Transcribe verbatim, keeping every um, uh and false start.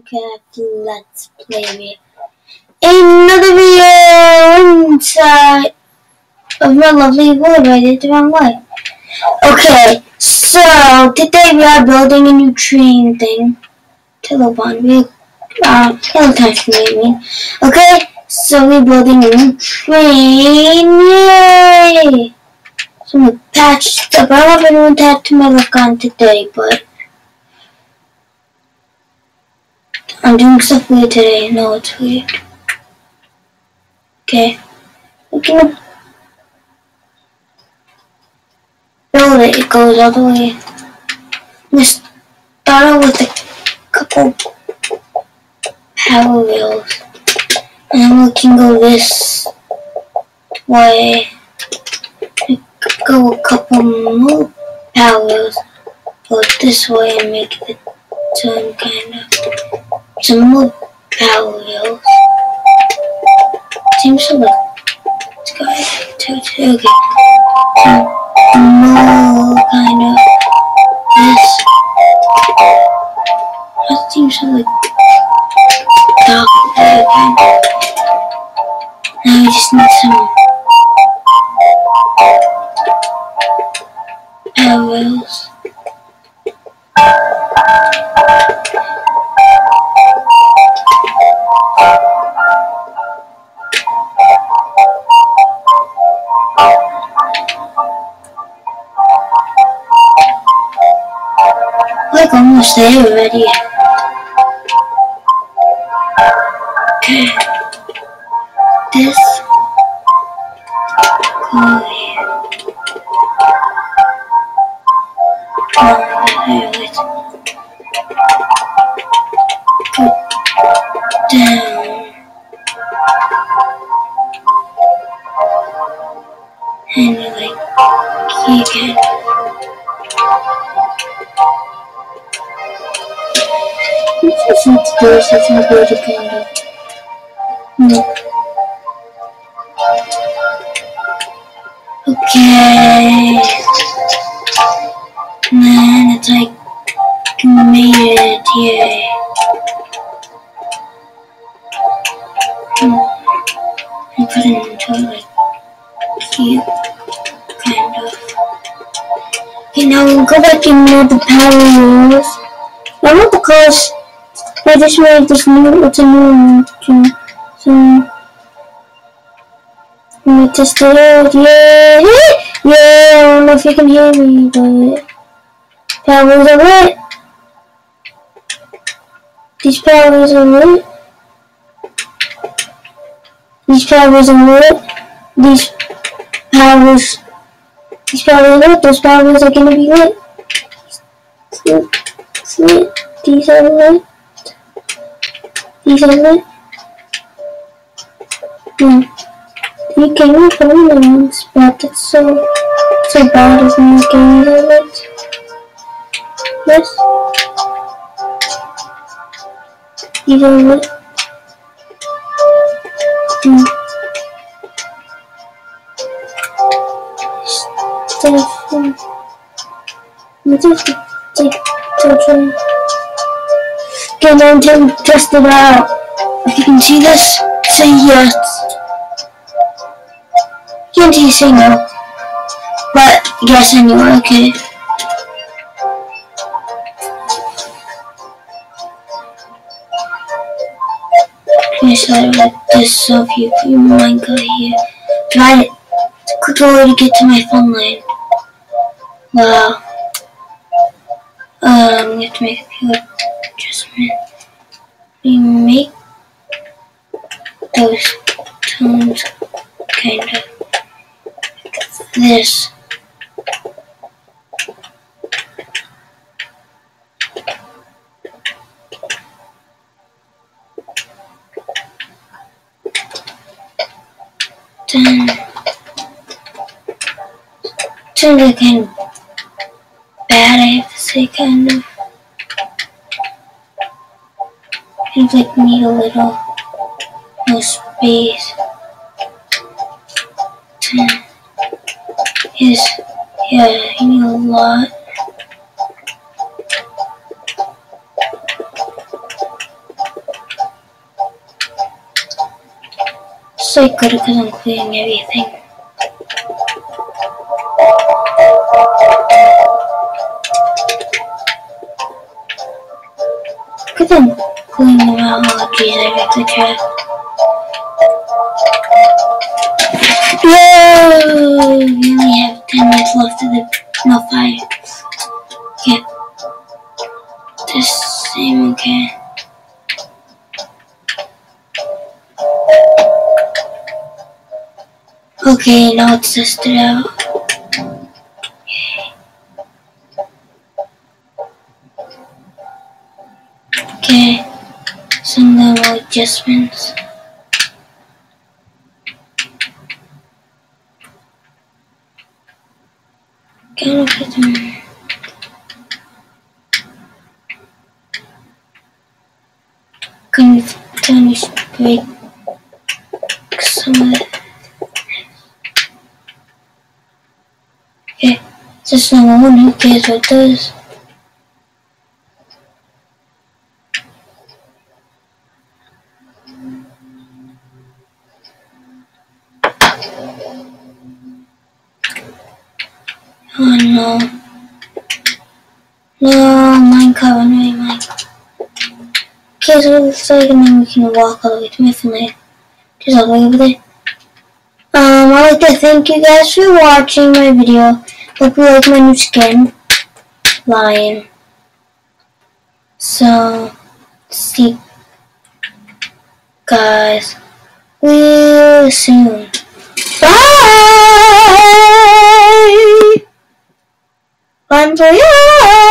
Minecraft Let's Play video. Another video inside of my lovely world. I did the wrong way. Okay, so today we are building a new train thing. Telebond. We uh Peloton train, I mean. Okay, so we're building a new train. Yay! So I'm gonna patch stuff. I don't know if anyone tapped to my left on today, but I'm doing stuff weird today. No, it's weird. Okay. We're gonna build it. It goes all the way. Let's start out with a couple power wheels. And then we can go this way. Go a couple more power wheels. Go this way and make the turn kind of. Some more power wheels. Seems to look. Let's go ahead. Okay. Some more kind of this. That seems to look dark there again. Now we just need some power wheels. Like almost there already. Okay. This go here. Oh, here, let's go down. And like here again. This is not doors, it's not good to kind of. No. Okay. And then it's like made it, yay. Hmm. And put it into like cube, kind of. Okay, now we'll go back and move the power wheels. I want the cars. I just made this new, it's a new one. So, let me test it out. Yeah! Yeah! I don't know if you can hear me, but powers are lit. These powers are lit. These powers are lit. These powers. These powers are lit. Those powers are gonna be lit. It's lit. It's lit. These are lit. These are lit. Hmm. You can't put them in one spot. That's so, so bad, isn't it? Can you hear it? Yes. These are lit. Hmm. Stuff. Um, let's just take children. Okay, now to test it out. If you can see this, say yes. You can't see, say no. But yes, anyway, okay. Okay, so I like this, so if you, if you mind, go here. Try it. It's a quick way to get to my phone line. Wow. Um, we have to make a few adjustments. We make those tones kind of this. Then turn it kind of bad, I have to say, kind of. Kind of like need a little more space. Ten is, yeah, you need a lot. so good because I'm clearing everything. Look at them cleaning them out. Oh jeez, I wrecked the trap. Whoa! We only have ten minutes left of the no five. Okay. The same, okay. Okay, now it's tested out. Okay, some little adjustments. Kind of put them. Can you break some of it? Okay, it's just number one. Who cares what it does? Oh no. No, Minecraft, anyway, Minecraft. Okay, so it looks like, and then we can walk all the way to my family. Just all the way over there. Um, I'd like to thank you guys for watching my video. Hope you like my new skin, Lion. So, see guys real soon. Bye! Run for you!